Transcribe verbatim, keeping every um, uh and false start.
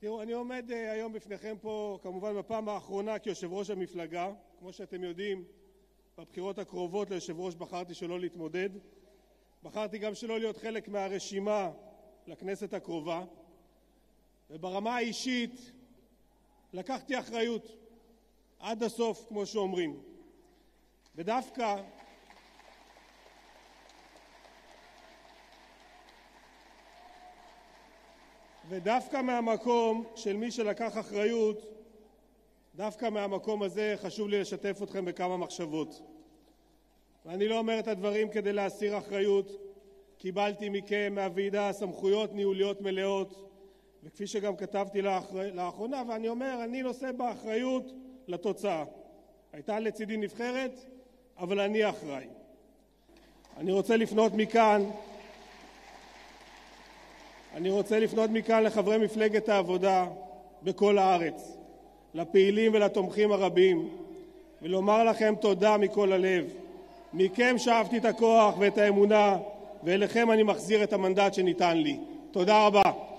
תראו, אני עומד uh, היום בפניכם פה, כמובן בפעם האחרונה כיושב ראש המפלגה. כמו שאתם יודעים, בבחירות הקרובות ליושב ראש בחרתי שלא להתמודד. בחרתי גם שלא להיות חלק מהרשימה לכנסת הקרובה. וברמה האישית לקחתי אחריות עד הסוף, כמו שאומרים. ודווקא ודווקא מהמקום של מי שלקח אחריות, דווקא מהמקום הזה חשוב לי לשתף אתכם בכמה מחשבות. ואני לא אומר את הדברים כדי להסיר אחריות. קיבלתי מכם מהוועידה סמכויות ניהוליות מלאות, וכפי שגם כתבתי לאחרונה, ואני אומר, אני נושא באחריות לתוצאה. הייתה לצידי נבחרת, אבל אני אחראי. אני רוצה לפנות מכאן אני רוצה לפנות מכאן לחברי מפלגת העבודה בכל הארץ, לפעילים ולתומכים הרבים, ולומר לכם תודה מכל הלב. מכם שאבתי את הכוח ואת האמונה, ואליכם אני מחזיר את המנדט שניתן לי. תודה רבה.